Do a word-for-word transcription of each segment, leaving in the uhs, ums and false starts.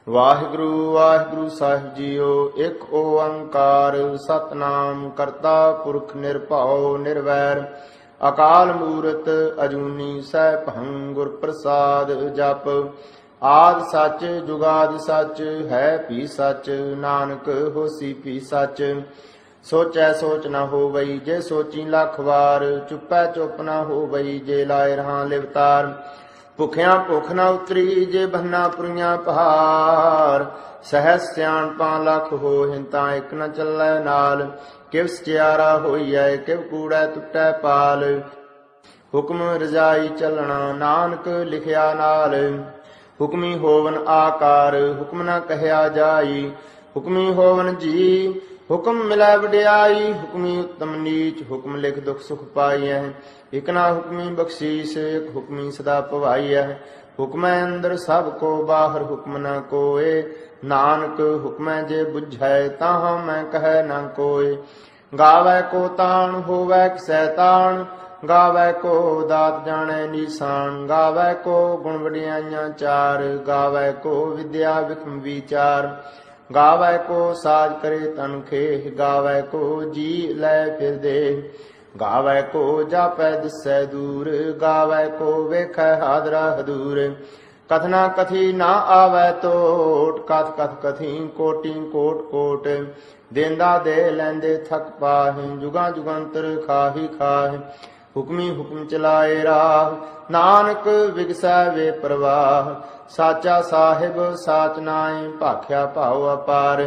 ਵਾਹਿਗੁਰੂ ਵਾਹਿਗੁਰੂ ਸਾਹਿਬ JIO. ਇੱਕ ਓੰਕਾਰ ਸਤਿਨਾਮ ਕਰਤਾ ਪੁਰਖ ਨਿਰਭਉ ਨਿਰਵੈਰ ਅਕਾਲ ਮੂਰਤ ਅਜੂਨੀ ਸੈਭੰ ਗੁਰ ਪ੍ਰਸਾਦ ਜਪ। ਆਦਿ ਸੱਚ ਜੁਗਾਦਿ ਸੱਚ ਹੈ ਭੀ ਸੱਚ ਨਾਨਕ ਹੋਸੀ ਭੀ ਸੱਚ। ਸੋਚੈ ਸੋਚ ਨ ਹੋਵਈ ਜੇ ਸੋਚੀ ਲੱਖ ਵਾਰ ਚੁੱਪੈ ਚੁੱਪ ਨ ਹੋਵਈ ਜੇ ਲਾਏ ਰਹਾ ਲਿਵਤਾਰ। ਭੁਖਿਆਂ ਭੁੱਖ ਨ ਉਤਰੀ ਜੇ ਬੰਨਾ ਪੁਰੀਆਂ ਪਹਾੜ। ਸਹਿ ਸਿਆਣਪਾਂ ਲੱਖ ਹੋਹਿ ਤਾਂ ਇੱਕ ਨ ਚੱਲੈ ਨਾਲ। ਕਿਵ ਸਚਿਆਰਾ ਹੋਈਐ ਕਿਵ ਕੂੜੈ ਟੁੱਟੈ ਪਾਲ। ਹੁਕਮ ਰਜਾਈ ਚੱਲਣਾ ਨਾਨਕ ਲਿਖਿਆ ਨਾਲ। ਹੁਕਮੀ ਹੋਵਨ ਆਕਾਰ ਹੁਕਮ ਨ ਕਹਿਆ ਜਾਈ। ਹੁਕਮੀ ਹੋਵਨ ਜੀ ਹੁਕਮ ਮਿਲੈ ਵਡਿਆਈ। ਹੁਕਮੀ ਉੱਤਮ ਨੀਚ ਹੁਕਮ ਲਿਖ ਦੁਖ ਸੁਖ ਪਾਈਐ। ਇਕ ਨਾ ਹੁਕਮੀ ਬਖਸ਼ੀਸ ਇਕ ਹੁਕਮੀ ਸਦਾ ਭਵਾਈਐ। ਹੁਕਮੈ ਅੰਦਰ ਸਭ ਕੋ ਬਾਹਰ ਹੁਕਮ ਨ ਕੋਏ। ਨਾਨਕ ਹੁਕਮੈ ਜੇ ਬੁਝੈ ਤਾਹਾਂ ਮੈਂ ਕਹੈ ਨ ਕੋਏ। ਗਾਵੈ ਕੋ ਤਾਣ ਹੋਵੈ ਕਿਸੈ ਤਾਣ ਗਾਵੈ ਕੋ ਦਾਤ ਜਾਣੈ ਨੀਸਾਨ। ਗਾਵੈ ਕੋ ਗੁਣ ਵਡਿਆਈਆਂ ਚਾਰ ਗਾਵੈ ਕੋ ਵਿਦਿਆ ਵਿਖਮ ਵਿਚਾਰ। ਗਾਵੈ ਕੋ ਸਾਜ ਕਰੇ ਤਨ ਖੇਹ ਗਾਵੈ ਕੋ ਜੀ ਲੈ ਫਿਰ ਦੇ। ਗਾਵੈ ਕੋ ਜਾਪੈ ਦਿਸੈ ਦੂਰ ਗਾਵੈ ਕੋ ਵੇਖੈ ਹਾਦਰਾ ਹਦੂਰ। ਕਥਨਾ ਕਥੀ ਨਾ ਆਵੈ ਤੋਟ ਕਥ ਕਥ ਕਥੀ ਕੋਟੀ ਕੋਟ ਕੋਟ। ਦੇਂਦਾ ਦੇ ਲੈਂਦੇ ਥਕ ਪਾਹਿ ਜੁਗਾਂ ਜੁਗੰਤਰ ਖਾਹੀ ਖਾਹਿ। ਹੁਕਮੀ ਹੁਕਮ ਚਲਾਏ ਰਾਹ ਨਾਨਕ ਵਿਗਸੈ ਵੇ ਪ੍ਰਵਾਹ। ਸਾਚਾ ਸਾਹਿਬ ਸਾਚ ਨਾਇ ਭਾਖਿਆ ਭਾਉ ਅਪਾਰ।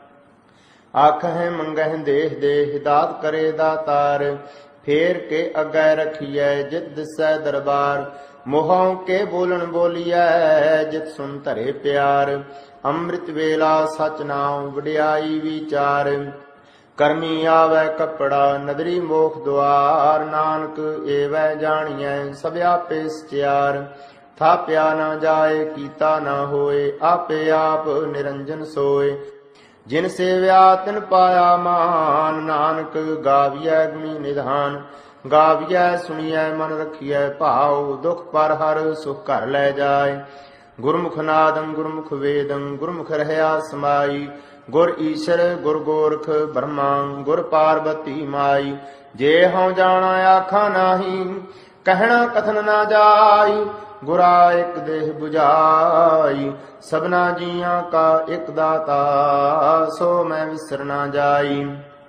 ਆਖਹਿ ਮੰਗਹਿ ਦੇਹ ਦੇਹ ਦਾਤ ਕਰੇ ਦਾਤਾਰ। ਫੇਰ ਕੇ ਅੱਗੇ ਰਖੀਐ ਜਿਤ ਦਿਸੈ ਦਰਬਾਰ। ਮੋਹੋਂ ਕੇ ਬੋਲਣ ਬੋਲੀਐ ਜਿਤ ਸੁਨ ਧਰੇ ਪਿਆਰ। ਅੰਮ੍ਰਿਤ ਵੇਲਾ ਸਚ ਨਾਉ ਵਡਿਆਈ ਵਿਚਾਰ। ਕਰਮੀ ਆਵੈ ਕੱਪੜਾ ਨਦਰੀ ਮੋਖ ਦੁਆਰ। ਨਾਨਕ ਏਵੈ ਜਾਣੀਐ ਸਭ ਆਪੇ ਸਚਿਆਰ। ਥਾਪਿਆ ਨਾ ਜਾਏ ਕੀਤਾ ਨਾ ਹੋਏ ਆਪੇ ਆਪ ਨਿਰੰਜਨ ਸੋਏ। ਜਿਨ ਸੇਵਿਆ ਤਿਨ ਪਾਇਆ ਮਾਨ ਨਾਨਕ ਗਾਵੀਐ ਗੁਣੀ ਨਿਧਾਨ। ਗਾਵੀਐ ਸੁਣੀਐ ਮਨ ਰਖੀਐ ਭਾਉ ਦੁਖ ਪਰ ਹਰ ਸੁਖ ਘਰ ਲੈ ਜਾਏ। ਗੁਰਮੁਖ ਨਾਦੰ ਗੁਰਮੁਖ ਵੇਦੰ ਗੁਰਮੁਖ ਰਹਿਆ ਸਮਾਈ। ਗੁਰ ਈਸ਼ਰ ਗੁਰ ਗੋਰਖ ਬ੍ਰਹਮਾ ਗੁਰ ਪਾਰਬਤੀ ਮਾਈ। ਜੇ ਹਉ ਜਾਣਾ ਆਖਾਂ ਨਾਹੀ ਕਹਿਣਾ ਕਥਨ ਨਾ ਜਾਈ। ਗੁਰਾ ਇੱਕ ਦੇਹ 부ਝਾਈ ਸਭਨਾ ਜੀਆਂ ਕਾ ਇੱਕ ਦਾਤਾ। ਸੋ ਮੈਂ ਵਿਸਰ ਨਾ ਜਾਈ।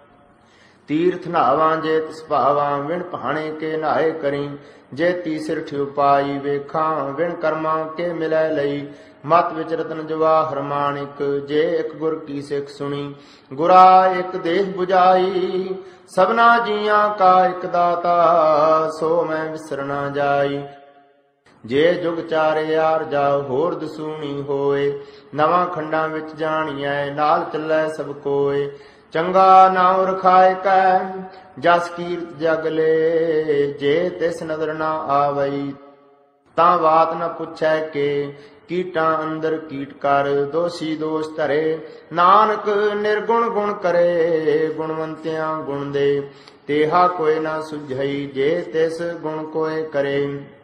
ਤੀਰਥ ਨਾਵਾਂ ਜੇ ਤਿਸ ਭਾਵਾਂ ਵਿਣ ਭਾਣੇ ਕੇ ਨਾਏ ਕਰੀ। ਜੇ ਤੀਸਰ ਠਿਉ ਪਾਈ ਵੇਖਾਂ ਵਿਣ ਕਰਮਾਂ ਕੇ ਮਿਲੈ ਲਈ। ਮਤ ਵਿਚ ਰਤਨ ਜਵਾਹਰ ਮਾਣਿਕ ਜੇ ਇੱਕ ਗੁਰ ਕੀ ਸਿੱਖ ਸੁਣੀ। ਗੁਰਾ ਇੱਕ ਦੇਹ 부ਝਾਈ ਸਭਨਾ ਜੀਆਂ ਕਾ ਇੱਕ ਦਾਤਾ। ਸੋ ਮੈਂ ਵਿਸਰ ਨਾ ਜਾਈ। ਜੇ ਜੁਗ ਚਾਰੇ ਆਰ ਜਾਓ ਹੋਰ ਦਸੂਣੀ ਹੋਏ। ਨਵਾਂ ਖੰਡਾਂ ਵਿੱਚ ਜਾਣੀਐ ਨਾਲ ਚੱਲੈ ਸਭ ਕੋਏ। ਚੰਗਾ ਨਾਉ ਰਖਾਇ ਕੈ ਜਸ ਕੀਰਤ ਜਗ ਲੇ। ਜੇ ਤਿਸ ਨਦਰ ਨਾ ਆਵਈ ਤਾਂ ਬਾਤ ਨ ਪੁੱਛੈ ਕੇ। ਕੀਟਾਂ ਅੰਦਰ ਕੀਟ ਕਰ ਦੋਸ਼ੀ ਦੋਸ਼ ਧਰੇ। ਨਾਨਕ ਨਿਰਗੁਣ ਗੁਣ ਕਰੇ ਗੁਣਵੰਤਿਆਂ ਗੁਣ ਦੇ। ਤੇਹਾ ਕੋਇ ਨਾ ਸੁਝਈ ਜੇ ਤਿਸ ਗੁਣ ਕੋਇ ਕਰੇ।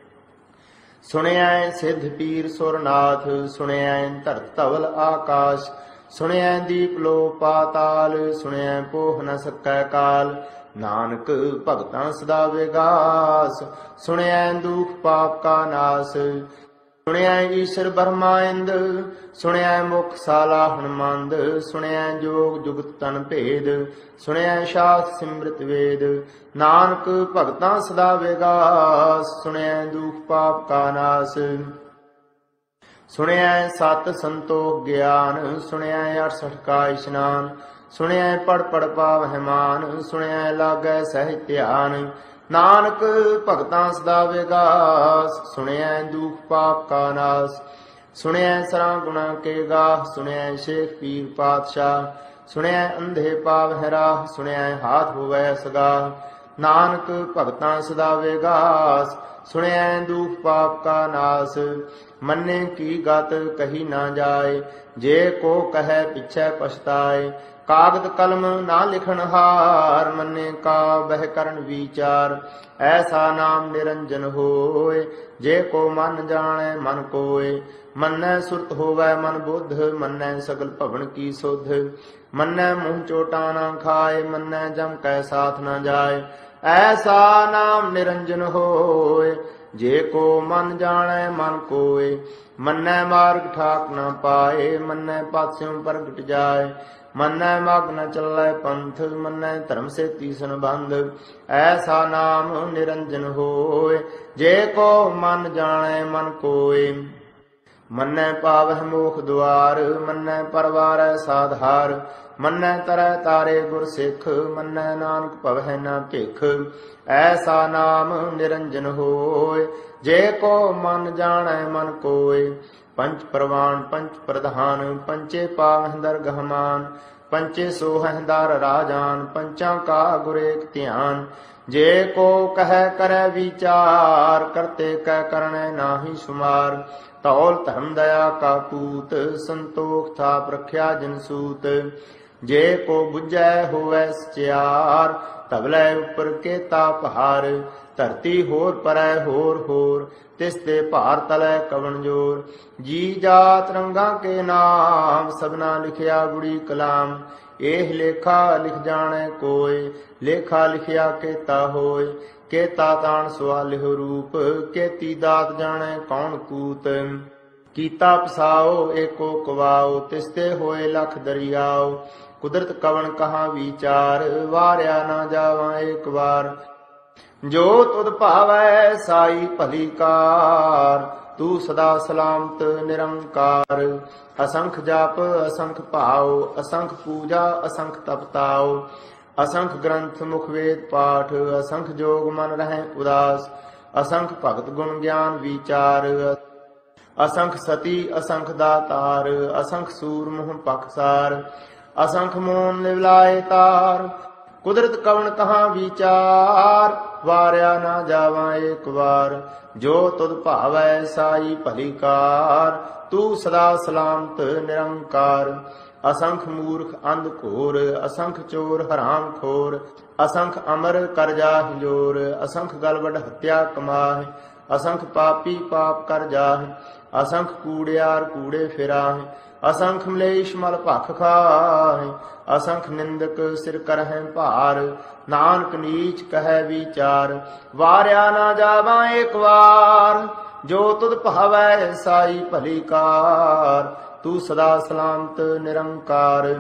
ਸੁਣਿਐ ਸਿੱਧ ਪੀਰ ਸੁਰਨਾਥ ਸੁਣਿਐ ਧਰਤ ਧਵਲ ਆਕਾਸ਼। ਸੁਣਿਐ ਦੀਪ ਲੋ ਪਾਤਾਲ ਸੁਣਿਐ ਪੋਹ ਨ ਸਕੈ ਕਾਲ। ਨਾਨਕ ਭਗਤਾਂ ਸਦਾ ਵਿਗਾਸ ਸੁਣਿਐ ਦੁਖ ਪਾਪ ਕਾ ਨਾਸ। ਸੁਣਿਐ ਈਸ਼ਰ ਬਰਮਾ ਇੰਦ ਸੁਣਿਐ ਮੁਖ ਸਾਲਾ ਹਨਮੰਦ। ਸੁਣਿਐ ਜੋਗ ਜੁਗਤ ਤਨ ਭੇਦ ਸੁਣਿਐ ਸ਼ਾਸਤਰ ਸਿਮ੍ਰਿਤ ਵੇਦ। ਨਾਨਕ ਭਗਤਾਂ ਸਦਾ ਵਿਗਾਸ ਸੁਣਿਐ ਦੁਖ ਪਾਪ ਕਾ ਨਾਸ। ਸੁਣਿਐ ਸਤ ਸੰਤੋਖ ਗਿਆਨ ਸੁਣਿਐ ਅਠਸਠ ਕਾ ਇਸ਼ਨਾਨ। ਸੁਣਿਐ ਪੜ ਪੜ ਪਾਵਹਿ ਮਾਨ ਸੁਣਿਐ ਲਾਗੈ ਸਹਿਜ ਧਿਆਨ। ਨਾਨਕ ਭਗਤਾਂ ਸਦਾ ਵਿਗਾਸ ਸੁਣਿਐ ਦੁਖ ਪਾਪ ਕਾ ਨਾਸ। ਸੁਣਿਐ ਸਰਾਂ ਗੁਣਾ ਕੇ ਗਾਹ ਸੁਣਿਐ ਸ਼ੇਖ ਪੀਰ ਪਾਤਸ਼ਾਹ। ਸੁਣਿਐ ਅੰਧੇ ਪਾਵਹਿ ਰਾਹ ਸੁਣਿਐ ਹਾਥ ਹੋਵੈ ਸਗਾਹ। ਨਾਨਕ ਭਗਤਾਂ ਸਦਾ ਵਿਗਾਸ ਸੁਣਿਐ ਦੁਖ ਪਾਪ ਕਾ ਨਾਸ। ਮੰਨੇ ਕੀ ਗਤ ਕਹੀ ਨਾ ਜਾਏ, ਜੇ ਕੋ ਕਹੈ ਪਿਛੈ ਪਛਤਾਏ। ਕਾਗਦ ਕਲਮ ਨਾ ਲਿਖਣ ਹਾਰ, ਮੰਨੇ ਕਾ ਬਹਿ ਕਰਨ ਵਿਚਾਰ। ਐਸਾ ਨਾਮ ਨਿਰੰਜਨ ਹੋਏ, ਜੇ ਕੋ ਮਨ ਜਾਣੈ ਮਨ ਕੋਏ। ਮੰਨੈ ਸੁਰਤ ਹੋਵੈ ਮਨ ਬੁੱਧ, ਮੰਨੈ ਸਗਲ ਭਵਨ ਕੀ ਸੁਧ। ਮੰਨੈ ਮੂੰਹ ਚੋਟਾ ਨਾ ਖਾਏ, ਮੰਨੈ ਜਮ ਕੈ ਸਾਥ ਨਾ ਜਾਏ। ਐਸਾ ਨਾਮ ਨਿਰੰਜਨ ਹੋਏ, ਜੇ ਕੋ ਮਨ ਜਾਣੈ ਮਨ ਕੋਏ। ਮੰਨੈ ਮਾਰਗ ਠਾਕ ਨਾ ਪਾਏ, ਮੰਨੈ ਪਾਸਿਓਂ ਪ੍ਰਗਟ ਜਾਏ। ਮੰਨੈ ਮਗ ਨ ਚੱਲੈ ਪੰਥ, ਮੰਨੈ ਧਰਮ ਸੇਤੀ ਸੰਬੰਧ। ਐਸਾ ਨਾਮ ਨਿਰੰਜਨ ਹੋਏ, ਜੇ ਕੋ ਮਨ ਜਾਣੈ ਮਨ ਕੋਏ। ਮੰਨੈ ਪਾਵਹਿ ਮੋਖ ਦੁਆਰ, ਮੰਨੈ ਪਰਵਾਰੈ ਸਾਧਾਰ। ਮੰਨੈ ਤਰੈ ਤਾਰੇ ਗੁਰ ਸਿੱਖ, ਮੰਨੈ ਨਾਨਕ ਭਵਹਿ ਨਾ ਭਿਖ। ਐਸਾ ਨਾਮ ਨਿਰੰਜਨ ਹੋਏ, ਜੇ ਕੋ ਮਨ ਜਾਣੈ ਮਨ ਕੋਏ। ਪੰਚ ਪ੍ਰਵਾਨ ਪੰਚ ਪ੍ਰਧਾਨ, ਪੰਚੇ ਪਾਵਹਿ ਦਰਗਹ ਮਾਨ। ਪੰਚੇ ਸੋਹਹਿ ਦਰ ਰਾਜਾਨ, ਪੰਚਾਂ ਕਾ ਗੁਰ ਏਕ ਧਿਆਨ। ਜੇ ਕੋ ਕਹੈ ਕਰੈ ਵਿਚਾਰ, ਕਰਤੇ ਕੈ ਕਰਣੈ ਨਾਹੀ ਸੁਮਾਰ। ਧੌਲ ਧਰਮ ਦਇਆ ਕਾ ਪੂਤ, ਸੰਤੋਖ ਥਾਪ ਰਖਿਆ ਜਿਨ ਸੂਤ। ਜੇ ਕੋ ਬੁਝੈ ਹੋਵੈ ਸਚਿਆਰ, ਧਵਲੇ ਉਪਰ ਕੇਤਾ ਪਹਾਰ। ਧਰਤੀ ਹੋਰ ਪਰੈ ਹੋਰ ਹੋਰ, ਤਿਸ ਤੇ ਭਾਰ ਤਲੈ ਕਵਣ ਜੋਰ। ਜੀ ਜਾਤ ਰੰਗਾਂ ਕੇ ਨਾਮ, ਸਭਨਾ ਲਿਖਿਆ ਗੁੜੀ ਕਲਾਮ। ਇਹ ਲੇਖਾ ਲਿਖ ਜਾਣੈ ਕੋਇ, ਲੇਖਾ ਲਿਖਿਆ ਕੇਤਾ ਹੋਇ। ਕੇਤਾ ਤਾਣ ਸਵਾਲਿਹੁ ਰੂਪ, ਕੇਤੀ ਦਾਤ ਜਾਣੈ ਕੌਣ ਕੂਤ। ਕੀਤਾ ਪਸਾਓ ਏਕੋ ਕਵਾਓ, ਤਿਸ ਤੇ ਹੋਏ ਲਖ ਦਰਿਆਓ। ਕੁਦਰਤ ਕਵਣ ਕਹਾ ਵਿਚਾਰ, ਵਾਰਿਆ ਨਾ ਜਾਵਾਂ ਏਕ ਵਾਰ। ਜੋ ਤੁਧ ਭਾਵੈ ਸਾਈ ਭਲੀ ਕਾਰ, ਤੂੰ ਸਦਾ ਸਲਾਮਤ ਨਿਰੰਕਾਰ। ਅਸੰਖ ਜਪ ਅਸੰਖ ਭਾਉ, ਅਸੰਖ ਪੂਜਾ ਅਸੰਖ ਤਪਤਾਉ। ਅਸੰਖ ਗ੍ਰੰਥ ਮੁਖ ਵੇਦ ਪਾਠ, ਅਸੰਖ ਜੋਗ ਮਨ ਰਹਿ ਉਦਾਸ। ਅਸੰਖ ਭਗਤ ਗੁਣ ਗਿਆਨ ਵਿਚਾਰ, ਅਸੰਖ ਸਤੀ ਅਸੰਖ ਦਾਤਾਰ। ਅਸੰਖ ਸੂਰ ਮੁਹ ਪਖਸਾਰ, ਅਸੰਖ ਮੋਨ ਨਿਵਲਾਏ ਤਾਰ। ਕੁਦਰਤ ਕਵਣ ਕਹਾ ਵਿਚਾਰ, ਵਾਰਿਆ ਨਾ ਜਾਵਾਂ ਏਕ ਵਾਰ। ਜੋ ਤੁਧ ਭਾਵੈ ਸਾਈ ਭਲੀ ਕਾਰ, ਤੂੰ ਸਦਾ ਸਲਾਮਤ ਨਿਰੰਕਾਰ। ਅਸੰਖ ਮੂਰਖ ਅੰਧ ਘੋਰ, ਅਸੰਖ ਚੋਰ ਹਰਾਮ ਖੋਰ। ਅਸੰਖ ਅਮਰ ਕਰਜਾ ਹਿਜੋਰ, ਅਸੰਖ ਗਲਵਡ ਹੱਤਿਆ ਕਮਾਹਿ। ਅਸੰਖ ਪਾਪੀ ਪਾਪ ਕਰ ਜਾਹਿ, ਅਸੰਖ ਕੂੜਿਆਰ ਕੂੜੇ ਫਿਰਾਹਿ। ਅਸੰਖ ਮਲੇਸ਼ ਮਲ ਭਖ ਖਾਹਿ, ਅਸੰਖ ਨਿੰਦਕ ਸਿਰ ਕਰਹਿ ਭਾਰ। ਨਾਨਕ ਨੀਚ ਕਹੈ ਵਿਚਾਰ, ਵਾਰਿਆ ਨਾ ਜਾਵਾਂ ਏਕ ਵਾਰ। ਜੋ ਤੁਧ ਭਾਵੈ ਸਾਈ ਭਲੀ ਕਾਰ, ਤੂੰ ਸਦਾ ਸਲਾਮਤ ਨਿਰੰਕਾਰ।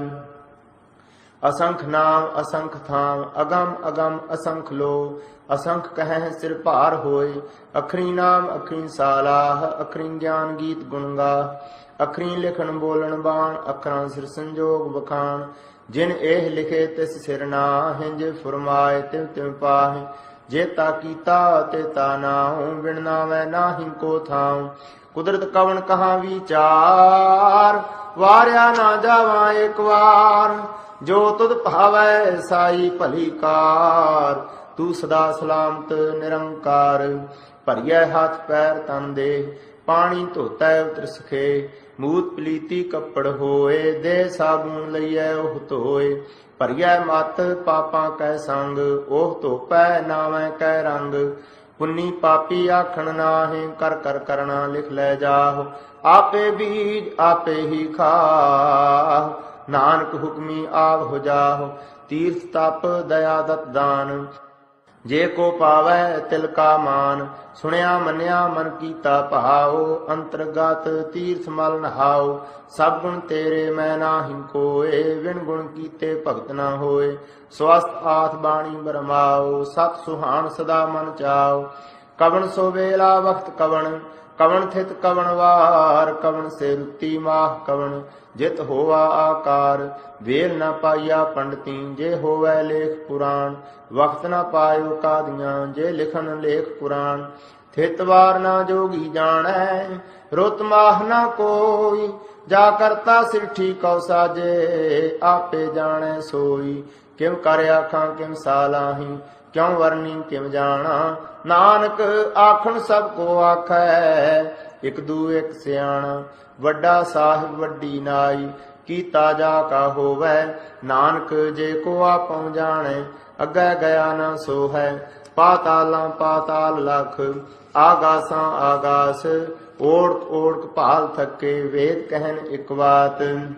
ਅਸੰਖ ਨਾਮ ਅਸੰਖ ਥਾਮ, ਅਗਮ ਅਗਮ ਅਸੰਖ ਲੋ। ਅਸੰਖ ਕਹੈ ਸਿਰ ਭਾਰ ਹੋਏ, ਅਖਰੀ ਨਾਮ ਅਖਰੀ ਸਾਲਾਹ। ਅਖਰੀ ਗਿਆਨ ਗੀਤ ਗੁਣ ਗਾਹ, ਅਖਰੀ ਲਿਖਣ ਬੋਲਣ ਬਾਣ। ਅਖਰਾਂ ਸਿਰ ਸੰਜੋਗ ਬਖਾਣ, ਜਿਨ ਇਹ ਲਿਖੇ ਤਿਸ ਸਿਰ ਨਾਹਿ। ਜੇ ਫੁਰਮਾਏ ਤਿਵ ਤਿਵ ਪਾਹਿ, ਜੇਤਾ ਕੀਤਾ ਤੇਤਾ ਨਾਉ। ਬਿਨ ਨਾਵੈ ਨਾਹੀ ਕੋ ਥਾਉ, ਕੁਦਰਤ ਕਵਣ ਕਹਾ ਵਿਚਾਰ। ਵਾਰਿਆ ਨਾ ਜਾਵਾਂ ਏਕ ਵਾਰ। ਜੋ ਤੁਧ ਭਾਵੈ ਸਾਈ ਭਲੀ ਕਾਰ, ਤੂੰ ਸਦਾ ਸਲਾਮਤ ਨਿਰੰਕਾਰ। ਭਰੀਐ ਹੱਥ ਪੈਰ ਤਨ ਦੇ, ਪਾਣੀ ਧੋਤੈ ਉਤਰ ਸਖੇ। ਮੂਤ ਪਲੀਤੀ ਕੱਪੜ ਹੋਏ, ਦੇ ਸਾਬੂਨ ਲਈਐ ਉਹ ਧੋਏ। ਭਰੀਐ ਮਤ ਪਾਪਾਂ ਕੈ ਸੰਗ, ਉਹ ਧੋਪੈ ਨਾਵੈ ਕੈ ਰੰਗ। ਪੁੰਨੀ ਪਾਪੀ ਆਖਣ ਨਾਹਿ, ਕਰ ਕਰ ਕਰਣਾ ਲਿਖ ਲੈ ਜਾਹੁ। ਆਪੇ ਬੀਜ ਆਪੇ ਹੀ ਖਾਹੁ, ਨਾਨਕ ਹੁਕਮੀ ਆਵ ਹੋ ਜਾਹੁ। ਤੀਰਥ ਤਪ ਦਇਆ ਦਤ ਦਾਨ, ਜੇ ਕੋ ਪਾਵੈ ਤਿਲ ਕਾ ਮਾਨ। ਸੁਣਿਆ ਮੰਨਿਆ ਮਨ ਕੀਤਾ ਭਾਉ, ਅੰਤਰਗਤ ਤੀਰਥ ਮਲ ਨਹਾਉ। ਸਭ ਗੁਣ ਤੇਰੇ ਮੈਂ ਨਾਹੀ ਕੋਏ, ਵਿਣ ਗੁਣ ਕੀਤੇ ਭਗਤ ਨਾ ਹੋਏ। ਸਵਸਤ ਆਥ ਬਾਣੀ ਬਰਮਾਉ, ਸਤ ਸੁਹਾਣ ਸਦਾ ਮਨ ਚਾਉ। ਕਵਣ ਸੋ ਵੇਲਾ ਵਖਤ ਕਵਣ, ਕਵਣ ਥਿਤ ਕਵਣ ਵਾਰ। ਕਵਣ ਸੇ ਰੁੱਤੀ ਮਾਹ ਕਵਣ, ਜਿਤ ਹੋਵਾ ਆਕਾਰ। ਵੇਲ ਨਾ ਪਾਈਆ ਪੰਡਤੀ, ਜੇ ਹੋਵੈ ਲੇਖ ਪੁਰਾਣ। ਵਖਤ ਨਾ ਪਾਇਓ ਕਾਦੀਆਂ, ਜੇ ਲਿਖਣ ਲੇਖ ਪੁਰਾਣ। ਥਿਤ ਵਾਰ ਨਾ ਜੋਗੀ ਜਾਣੈ, ਰੁੱਤ ਮਾਹ ਨਾ ਕੋਈ। ਜਾ ਕਰਤਾ ਸਿਰਠੀ ਕਉ ਸਾਜੇ, ਆਪੇ ਜਾਣੈ ਸੋਈ। ਕਿਵ ਕਰ ਆਖਾਂ ਕਿਵ ਸਾਲਾਹੀ, ਕਿਉ ਵਰਨੀ ਕਿਵ ਜਾਣਾ। ਨਾਨਕ ਆਖਣ ਸਭ ਕੋ ਆਖੈ, ਇਕ ਦੂ ਇਕ ਸਿਆਣਾ, ਵੱਡਾ ਸਾਹਿਬ ਵੱਡੀ ਨਾਈ, ਕੀਤਾ ਜਾ ਕਾ ਹੋਵੈ, ਨਾਨਕ ਜੇ ਕੋ ਆਪਉ ਜਾਣੈ, ਅੱਗੇ ਗਿਆ ਨਾ ਸੋ ਹੈ। ਪਾਤਾਲਾਂ ਪਾਤਾਲ ਲਖ, ਆਗਾਸਾਂ ਆਗਾਸ, ਓੜਕ ਓੜਕ ਭਾਲ ਥਕੇ, ਵੇਦ ਕਹਿਨ ਇਕ ਬਾਤ।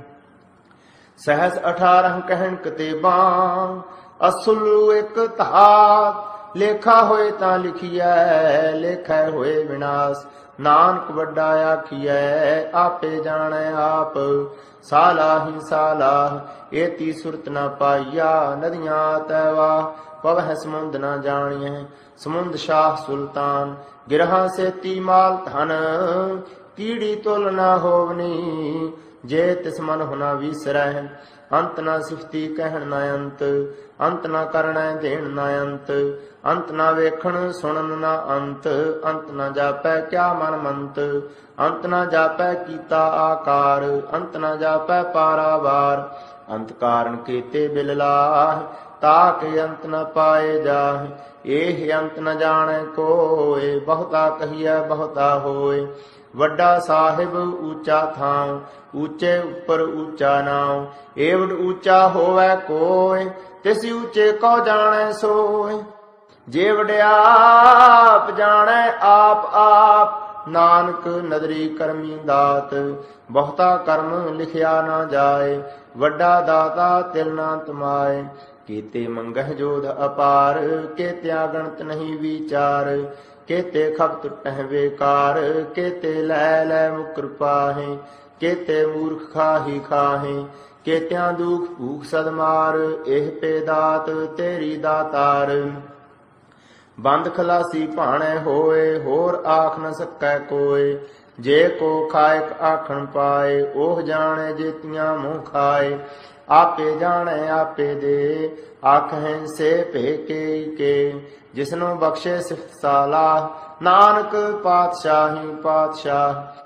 ਸਹਸ ਅਠਾਰਹ ਕਹਿਣ ਕਤੇਬਾਂ, ਅਸੁਲੂ ਇਕ ਧਾਤ, ਲੇਖਾ ਹੋਏ ਤਾਂ ਲਿਖੀਐ, ਲੇਖੈ ਹੋਏ ਵਿਨਾਸ਼, ਨਾਨਕ ਵੱਡਾ ਆਖੀਐ, ਆਪੇ ਜਾਣੈ ਆਪ। ਸਾਲਾਹੀ ਸਾਲਾਹ, ਏਤੀ ਸੁਰਤ ਨ ਪਾਈਆ, ਨਦੀਆਂ ਤੈਵਾ, ਪਵਹਿ ਸਮੁੰਦ ਨ ਜਾਣੀਐ, ਸਮੁੰਦ ਸ਼ਾਹ ਸੁਲਤਾਨ, ਗਿਰਹਾਂ ਸੇਤੀ ਮਾਲ ਧਨ, ਕੀੜੀ ਤੁਲ ਨ ਹੋਵਨੀ, ਜੇ ਤਿਸ ਮਨ ਹੁਨਾ ਵੀਸਰੈ। ਅੰਤ ਨ ਸਿਫਤੀ ਕਹਿਣ ਨ ਅੰਤ, ਅੰਤ ਨ ਕਰਣੈ ਦੇਣ ਨ ਅੰਤ, ਅੰਤ ਨ ਵੇਖਣ ਸੁਣਨ ਨ ਅੰਤ, ਅੰਤ ਨ ਜਾਪੈ ਕਿਆ ਮਨ ਮੰਤ, ਅੰਤ ਨ ਜਾਪੈ ਕੀਤਾ ਆਕਾਰ, ਅੰਤ ਨ ਜਾਪੈ ਪਾਰਾਵਾਰ, ਅੰਤ ਕਾਰਨ ਕੀਤੇ ਬਿਲ ਲਾਹ, ਤਾਕੇ ਅੰਤ ਨ ਪਾਏ ਜਾਹ। ਇਹ ਅੰਤ ਨ ਜਾਣੈ ਕੋਇ, ਬਹੁਤਾ ਕਹੀਐ ਬਹੁਤਾ ਹੋਇ, ਵੱਡਾ ਸਾਹਿਬ ਊਚਾ ਥਾਂ, ਊਚੇ ਉੱਪਰ ਊਚਾ ਨਾਉ, ਏਵਡ ਊਚਾ ਹੋਵੈ ਕੋਇ, ਤਿਸ ਊਚੇ ਕੋ ਜਾਣੈ ਸੋਇ। ਜੇ ਵਡਿਆਪ ਜਾਣੈ ਆਪ ਆਪ, ਨਾਨਕ ਨਦਰੀ ਕਰਮੀ ਦਾਤ, ਬਹੁਤਾ ਕਰਮ ਲਿਖਿਆ ਨਾ ਜਾਏ, ਵੱਡਾ ਦਾਤਾ ਤਿਲ ਨਾ ਤਮਾਏ। ਕੀਤੇ ਮੰਗਹਿ ਜੋਧ ਅਪਾਰ, ਕੇਤਿਆ ਗਣਤ ਨਹੀਂ ਵਿਚਾਰ, केते खप टुटह बेकार, केते लै लै मुकर पाहे, केते मूर्ख खाही खाहे, केत्या दुख भूख सदमार, एह पे दात तेरी दातार। बंद खलासी भाणे होए, होर आख न सकै कोय, जे को खायक आखण पाए, ओह जाने जेतियां मुँह खाए। आपे जाने आपे दे, आखें से भेके के, जिसनो बख्शे सिफत सालाह, नानक पातशाही पातशाह।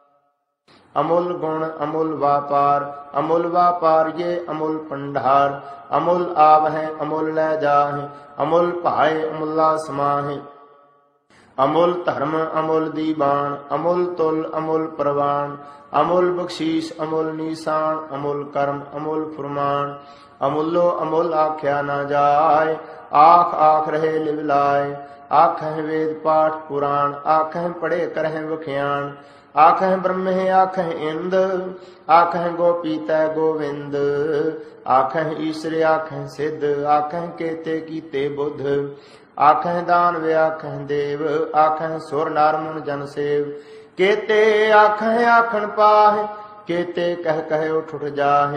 अमुल गुण अमुल व्यापार, अमुल व्यापार ये अमुल पंडार, अमुल आवह अमुल लै जाहे, अमुल भाए अमुल्ला समाहे। अमुल धर्म अमुल दीवान, अमुल तुल अमुल प्रवान, अमुल बख्शीश अमुल निशान, अमुल कर्म अमुल फुरमान। अमुलो अमुल आख्या न जाय, आख आख रहे लिवलाय, आखह वेद पाठ पुराण, आखह पढ़े करह वख्यान। आखह ब्रह्म आखह इंद, आखह गोपी तै गोविंद, आखह ईश्वर आखह सिद्ध, आखह केते कीते बुध। आखह दानव आखह देव, आखह सुर नार मुन जन सेव। केते आखह आखण पाह, केते कह कह उठ उठ जाहे।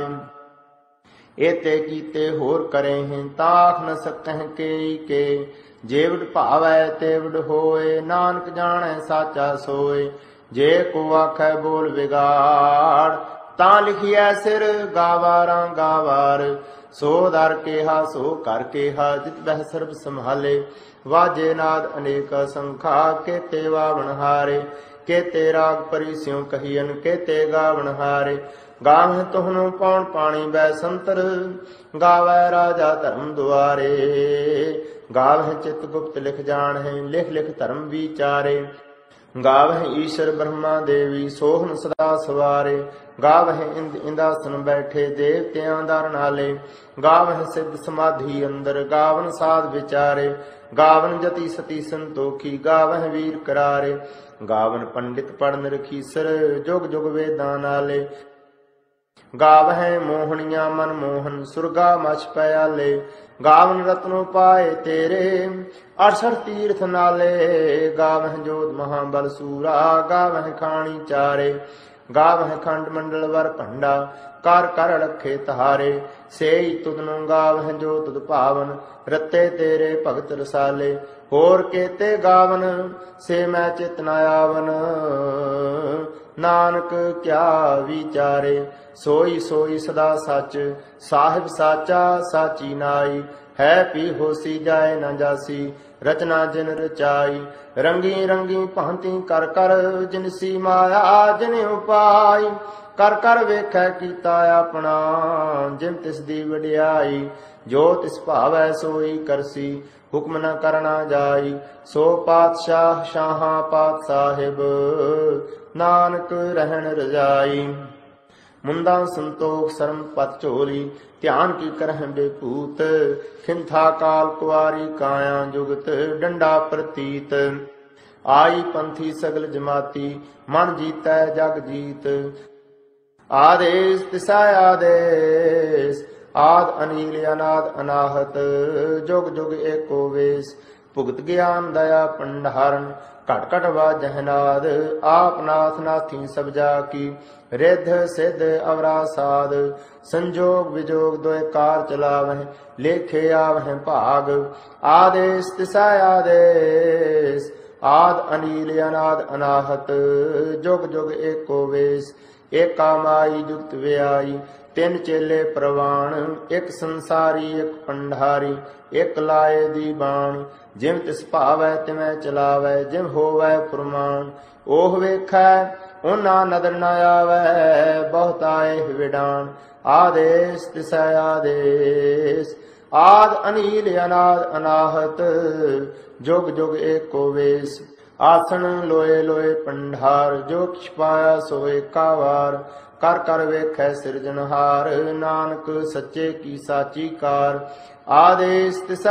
एते कीते होर करे हैं, ताख न सकह के के। जेवड भावै तेवड होए, नानक जाने साचा सोए। जे को आखै बोल बिगाड़, तां लिखिए सिर गावारां गावार। सो दर केहा सो कर केहा, जित बह सर्ब संभाले। वाजे नाद अनेक संखा, केते वावन हारे। केते राग परी स्यों कहियन, केते गावन हारे। गावह तुहनु पौन पाणी बै संतर, गावै राजा धर्म दुआरे। गावह चित गुप्त लिख जान है, लिख लिख धर्म विचारे। गावह ईश्वर ब्रह्मा देवी, सोहन सदा सवारे। गावह इंद इंदासन बैठे, देवत्यां दर नाले। गावह सिद्ध समाधि अंदर, गावन साध विचारे। गावन जति सती संतोखी, गावह वीर करारे। गावन पंडित पढ़ रखीसर, जुग जुग वेदां नाले। गावह मोहनिया मन मोहन, सुरगा मछ पयाले। गावन रत्नो पाए तेरे, अड़सठ तीर्थ नाले। गावह जोध महाबल सूरा, गावह खाणी चारे। गावह खंड मंडल वर भंडा, कर कर रखे तहारे। सेई तुदनु गावह जो तुद पावन, रते तेरे भगत रसाले। होर केते गावन, से मैं चित न आवन। नानक क्या विचारे, सोई सोई सदा सच। साहिब साचा साची नाई, है पी होसी जाए न जासी। रचना जिन रचाई, रंगी रंगी भांति कर कर। जिनसी माया जिन उपाय, ਕਰ ਕਰ ਵੇਖੈ ਕੀਤਾ ਆਪਣਾ, ਜਿਮ ਤਿਸ ਦੀ ਵਡਿਆਈ। ਜੋ ਤਿਸ ਭਾਵੈ ਸੋਈ ਕਰਸੀ, ਹੁਕਮ ਨ ਕਰਨਾ ਜਾਈ। ਸੋ ਪਾਤਸ਼ਾਹ ਸ਼ਾਹਾਂ ਪਾਤ ਸਾਹਿਬ, ਨਾਨਕ ਰਹਿਣ ਰਜਾਈ। ਮੁੰਦਾ ਸੰਤੋਖ ਸਰਮ ਪਤ ਝੋਲੀ, ਧਿਆਨ ਕੀ ਕਰਹਿ ਬੇਪੂਤ। ਖਿੰਥਾ ਕਾਲ ਕੁਆਰੀ ਕਾਇਆ ਜੁਗਤ, ਡੰਡਾ ਪ੍ਰਤੀਤ। ਆਈ ਪੰਥੀ ਸਗਲ ਜਮਾਤੀ, ਮਨ ਜੀਤੈ ਜਗ ਜੀਤ। ਆਦੇਸ ਤਿਸਾ ਆਦੇਸ, ਆਦ ਅਨੀਲ ਅਨਾਦ ਅਨਾਹਤ। ਜੁਗ ਜੁਗ ਏਕੋ ਵੇਸ, ਭੁਗਤ ਗਿਆਨ ਦਇਆ ਭੰਡਾਰਨ। ਘਟ ਘਟ ਵਾਜਹਿ ਨਾਦ, ਆਪ ਨਾਥ ਨਾਥੀ ਸਭ ਜਾ ਕੀ। ਰਿੱਧ ਸਿੱਧ ਅਵਰਾ ਸਾਧ, ਸੰਜੋਗ ਵਿਜੋਗ ਦੋਇ ਕਾਰ ਚਲਾਵਹਿ। ਲੇਖੇ ਆਵਹਿ ਭਾਗ, ਆਦੇਸ ਤਿਸਾ ਆਦੇਸ। ਆਦ ਅਨੀਲ ਅਨਾਦ ਅਨਾਹਤ, ਜੁਗ ਜੁਗ ਏਕੋ ਵੇਸ। ਏਕਾ ਮਾਈ ਜੁਗਤ ਵਿਆਈ, ਤਿੰਨ ਚੇਲੇ ਪ੍ਰਵਾਣ। ਇੱਕ ਸੰਸਾਰੀ ਇੱਕ ਪੰਡਾਰੀ, ਇੱਕ ਲਾਏ ਦੀ ਬਾਣ। ਜਿਮ ਤਿਸ ਭਾਵੈ ਤਿਵੈ ਚਲਾਵੈ, ਜਿਮ ਹੋਵੈ ਪ੍ਰਮਾਣ। ਉਹ ਵੇਖੈ ਉਹਨਾਂ ਨਦਰ ਨ ਆਵੈ, ਬਹੁਤ ਆਏ ਵਿਡਾਣ। ਆਦੇਸ ਤਿਸੈ ਆਦੇਸ, ਆਦ ਅਨੀਲ ਅਨਾਦ ਅਨਾਹਤ। ਜੁਗ ਜੁਗ ਏਕੋ ਵੇਸ, ਆਸਣ ਲੋਏ ਲੋਏ ਪੰਡਾਰ। ਜੋ ਕਿਛ ਪਾਇਆ ਸੋ ਏਕਾ ਵਾਰ, ਕਰ ਕਰ ਵੇਖੈ ਸਿਰਜਨਹਾਰ। ਨਾਨਕ ਸੱਚੇ ਕੀ ਸਾਚੀ ਕਾਰ। ਆਦੇਸ ਤਿਸੈ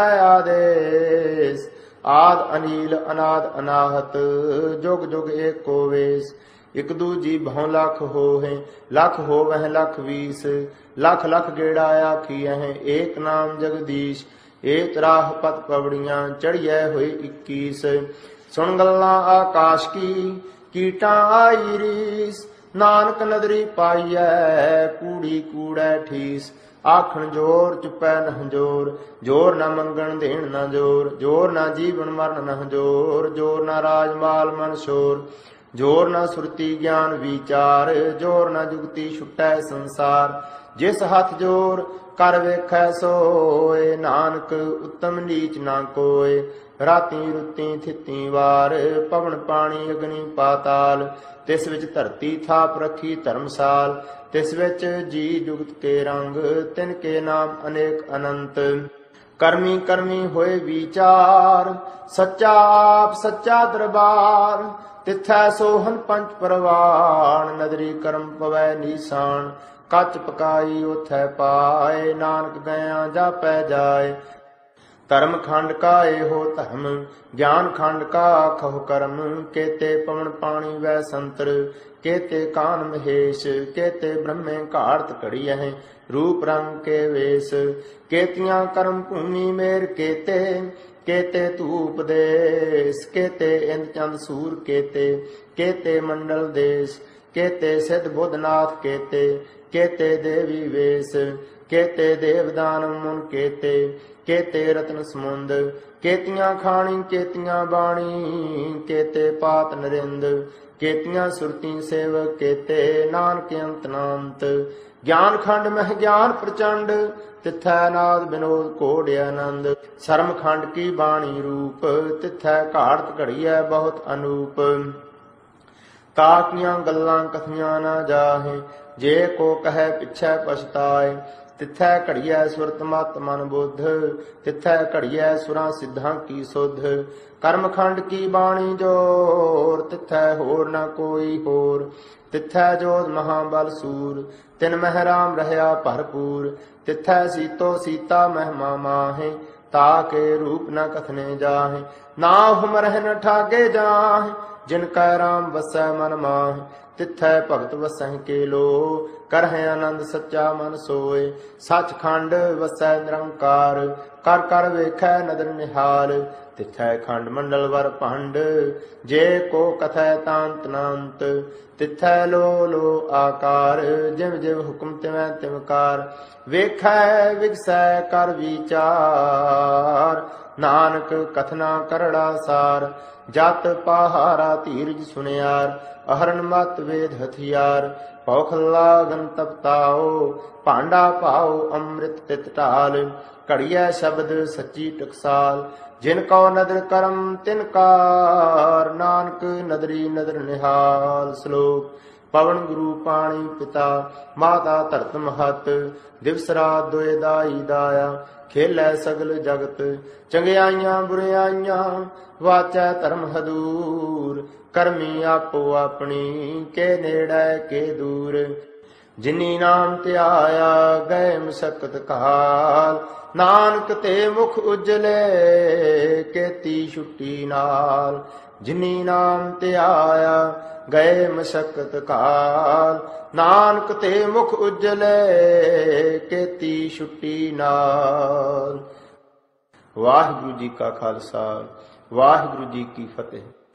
ਆਦੇਸ, ਆਦ ਅਨੀਲ ਅਨਾਦ ਅਨਾਹਤ। ਜੁਗ ਜੁਗ ਏਕੋ ਵੇਸ, ਇਕ ਦੂਜੀ ਭਉ ਲਖ ਹੋਹੈ। ਲਖ ਹੋਵਹਿ ਲਖ ਵੀਸ, ਲਖ ਲਖ ਗੇੜਾ ਆਖੀਐ। ਏਕ ਨਾਮ ਜਗਦੀਸ਼, ਏ ਤਰਾਹ ਪਤ ਪਵੜੀਆਂ। ਚੜੀਐ ਹੋਏ ਇੱਕੀਸ, ਸੁਣ ਗੱਲਾਂ ਆਕਾਸ਼ ਕੀ। ਕੀਟਾਂ ਆਈ ਰੀਸ, ਨਾਨਕ ਨਦਰੀ ਪਾਈਐ। ਕੂੜੀ ਕੂੜੈ ਠੀਸ, ਆਖਣ ਜੋਰ ਚੁਪੈ ਨਹ ਜੋਰ। ਜੋਰ ਨਾ ਮੰਗਣ ਦੇਣ ਨਾ ਜੋਰ, ਜੋਰ ਨਾ ਜੀਵਨ ਮਰਨ ਨਹ ਜੋਰ। ਜੋਰ ਨਾ ਰਾਜ ਮਾਲ ਮਨ ਸ਼ੋਰ, ਜੋਰ ਨਾ ਸੁਰਤੀ ਗਿਆਨ ਵਿਚਾਰ। ਜੋਰ ਨਾ ਜੁਗਤੀ ਛੁਟੈ ਸੰਸਾਰ, ਜਿਸ ਹੱਥ ਜੋਰ ਕਰ ਵੇਖੈ ਸੋਏ। ਨਾਨਕ ਉਤਮ ਨੀਚ ਨਾ ਕੋਏ, ਰਾਤੀ ਰੁੱਤੀ ਥਿੱਤੀ ਵਾਰ। ਪਵਨ ਪਾਣੀ ਅਗਨੀ ਪਾਤਾਲ, ਤਿਸ ਵਿੱਚ ਧਰਤੀ ਥਾਪ ਰੱਖੀ ਧਰਮਸਾਲ। ਤਿਸ ਵਿੱਚ ਜੀ ਜੁਗਤ ਕੇ ਰੰਗ, ਤਿਨ ਕੇ ਨਾਮ ਅਨੇਕ ਅਨੰਤ। ਕਰਮੀ ਕਰਮੀ ਹੋਏ ਵਿਚਾਰ, ਸੱਚਾ ਆਪ ਸੱਚਾ ਦਰਬਾਰ। ਤਿਥੈ ਸੋਹਨ ਪੰਚ ਪਰਵਾਣ, ਨਦਰੀ ਕਰਮ ਪਵੈ ਨੀਸਾਨ। ਕੱਚ ਪਕਾਈ ਉਥੈ ਪਾਏ, ਨਾਨਕ ਗਇਆ ਜਾਪੈ ਜਾਏ। ਧਰਮ ਖੰਡ ਕਾ ਇਹੋ ਧਰਮ, ਗਿਆਨ ਖੰਡ ਕਾ ਖਹੁ ਕਰਮ। ਕੇਤੇ ਪਵਨ ਪਾਣੀ ਵੈ ਸੰਤਰ, ਕੇਤੇ ਕਾਨ ਮਹੇਸ਼। ਕੇਤੇ ਬ੍ਰਹਮੇ ਘਾੜਤ ਘੜੀਐ, ਰੂਪ ਰੰਗ ਕੇ ਵੇਸ। ਕੇਤੀਆਂ ਕਰਮ ਭੂਮੀ ਮੇਰ ਕੇਤੇ, ਕੇਤੇ ਧੂਪ ਦੇਸ। ਕੇਤੇ ਇੰਦ ਚੰਦ ਸੂਰ ਕੇਤੇ, ਕੇਤੇ ਮੰਡਲ ਦੇਸ। ਕੇਤੇ ਸਿੱਧ ਬੁੱਧਨਾਥ ਕੇਤੇ, ਕੇਤੇ ਦੇਵੀ ਵੇਸ। ਕੇਤੇ ਦੇਵਦਾਨ ਮੁਨ ਕੇਤੇ, ਕੇਤੇ ਰਤਨ ਸਮੁੰਦ। ਕੇਤੀਆਂ ਖਾਣੀ ਕੇਤੀਆਂ ਬਾਣੀ, ਕੇਤੇ ਪਾਤ ਨਰਿੰਦ। ਕੇਤੀਆਂ ਸੁਰਤੀ ਸੇਵਕ ਕੇਤੇ, ਨਾਨਕ ਅੰਤ ਨਾੰਤ। ਗਿਆਨ ਖੰਡ ਮਹਿ ਗਿਆਨ ਪ੍ਰਚੰਡ, ਤਿਥੈ ਨਾਦ ਬਿਨੋਦ ਕੋੜ ਆਨੰਦ। ਸਰਮ ਖੰਡ ਕੀ ਬਾਣੀ ਰੂਪ, ਤਿਥੈ ਘਾੜਤ ਘੜੀਐ ਬਹੁਤ ਅਨੂਪ। ਤਾਕੀਆਂ ਗੱਲਾਂ ਕਥੀਆਂ ਨਾ ਜਾਹੇ, ਜੇ ਕੋ ਕਹੈ ਪਿਛੈ ਪਛਤਾਏ। ਤਿਥੈ ਘੜੀਐ ਸੁਰਤ ਮਤ ਮਨ ਬੁੱਧ, ਤਿਥੈ ਘੜੀਐ ਸੁਰਾਂ ਸਿੱਧਾਂ ਕੀ ਸੁਧ। ਕਰਮ ਖੰਡ ਕੀ ਬਾਣੀ ਜੋਰ, ਤਿਥੈ ਹੋਰ ਨ ਕੋਈ ਹੋਰ। ਤਿਥੈ ਜੋਧ ਮਹਾਬਲ ਸੂਰ, ਤਿਨ ਮਹਿ ਰਾਮ ਰਹਿਆ ਭਰਪੂਰ। ਤਿਥੈ ਸੀਤੋ ਸੀਤਾ ਮਹਿਮਾ ਮਾਹੇ, ਤਾਕੇ ਰੂਪ ਨ ਕਥਨੇ ਜਾਹੇ। ਨਾ ਹੁਮ ਰਹਿ ਨ ਠਾਗੇ ਜਾਹੇ, ਜਿਨ ਕੈ ਰਾਮ ਵਸੈ ਮਨ ਮਾਹੇ। ਤਿਥੈ ਭਗਤ ਵਸਹਿ ਕੇ ਲੋ, ਕਰਹਿ ਆਨੰਦ ਸੱਚਾ ਮਨ ਸੋਏ। ਸੱਚਖੰਡ ਵਸੈ ਨਿਰੰਕਾਰ, ਕਰ ਕਰ ਵੇਖੈ ਨਦਰ ਨਿਹਾਲ। ਤਿਥੈ ਖੰਡ ਮੰਡਲ ਵਰ ਭੰਡ, ਜੇ ਕੋ ਕਥੈ ਤਾਂਤ ਨਾੰਤ। ਤਿਥੈ ਲੋ ਲੋ ਆਕਾਰ, ਜਿਵ ਜਿਵ ਹੁਕਮ ਤਿਵੈ ਤਿਵਕਾਰ। ਵੇਖੈ ਵਿਗਸੈ ਕਰ ਵਿਚਾਰ, ਨਾਨਕ ਕਥਨਾ ਕਰੜਾ ਸਾਰ। ਜਤ ਪਹਾਰਾ ਧੀਰਜ ਸੁਨਿਆਰ, ਅਹਰਨ ਮਤ ਵੇਦ ਹਥਿਆਰ। ਪੌਖਲਾ ਗੰਤਪ ਤਾਓ, ਭਾਂਡਾ ਭਾਉ ਅੰਮ੍ਰਿਤ ਤਿਤ ਢਾਲ। ਘੜੀਐ ਸ਼ਬਦ ਸੱਚੀ ਟਕਸਾਲ, ਜਿਨ ਕਉ ਨਦਰ ਕਰਮ ਤਿਨ ਕਾਰ। ਨਾਨਕ ਨਦਰੀ ਨਦਰ ਨਿਹਾਲ। ਸ਼ਲੋਕ ਪਵਨ ਗੁਰੂ ਪਾਣੀ ਪਿਤਾ, ਮਾਤਾ ਧਰਤ ਮਹਤ, ਦਿਵਸ ਰਾਤ ਦੁਇ ਦਾਈ ਦਾਇਆ, ਖੇਲੈ ਸਗਲ ਜਗਤ, ਚੰਗਿਆਈਆਂ ਬੁਰਿਆਈਆਂ, ਵਾਚੈ ਧਰਮ ਹਦੂਰ, ਕਰਮੀ ਆਪੋ ਆਪਣੀ, ਕੇ ਨੇੜੇ ਕੇ ਦੂਰ। ਜਿਨੀ ਨਾਮ ਧਿਆਇਆ ਗਏ ਮਸਕਤ ਕਾਲ, ਨਾਨਕ ਤੇ ਮੁਖ ਉਜਲੇ, ਕੇਤੀ ਛੁੱਟੀ ਨਾਲ। ਜਿਨੀ ਨਾਮ ਧਿਆਇਆ ਗਏ ਮਸਕਤ ਕਾਲ, ਨਾਨਕ ਤੇ ਮੁਖ ਉਜਲੇ, ਕੇਤੀ ਛੁੱਟੀ ਨਾਲ। ਵਾਹਿਗੁਰੂ ਜੀ ਕਾ ਖਾਲਸਾ, ਵਾਹਿਗੁਰੂ ਜੀ ਕੀ ਫਤਿਹ।